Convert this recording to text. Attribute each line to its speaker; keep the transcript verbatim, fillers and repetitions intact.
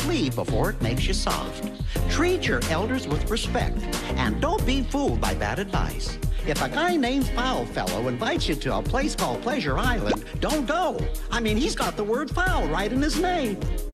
Speaker 1: leave before it makes you soft. Treat your elders with respect, and don't be fooled by bad advice. If a guy named Foul Fellow invites you to a place called Pleasure Island, don't go. I mean, he's got the word foul right in his name.